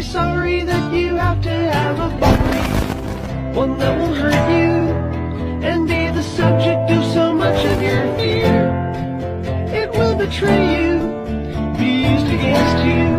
sorry that you have to have a body, one that will hurt you and be the subject of so much of your fear. It will betray you, be used against you.